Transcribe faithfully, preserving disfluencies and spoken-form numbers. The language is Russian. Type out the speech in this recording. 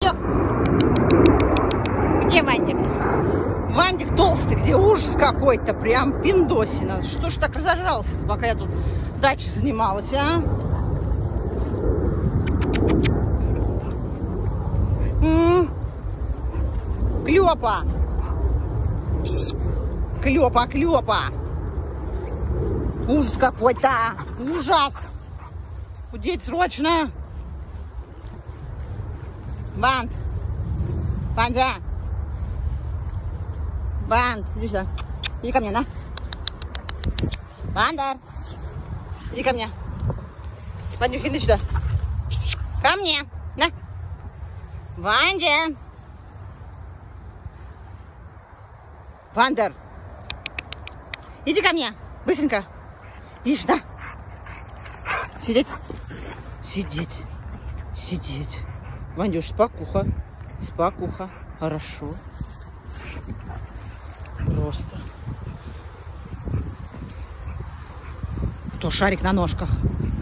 Все. Где Вандик? Вандик толстый, где ужас какой-то, прям пиндосина. Что ж так разожрался, пока я тут дачей занималась, а? М-м-м. Клёпа. Клёпа, клёпа. Ужас какой-то. Ужас. Худеть срочно. Банд. Бандя. Банд. Иди сюда. Иди ко мне, на. Бандер. Иди ко мне. Бандюх, иди сюда. Ко мне. На. Бандя. Бандер. Иди ко мне. Быстренько. Иди сюда. Сидеть. Сидеть. Сидеть. Вандюш, спокуха. Спокуха. Хорошо. Просто. Кто шарик на ножках?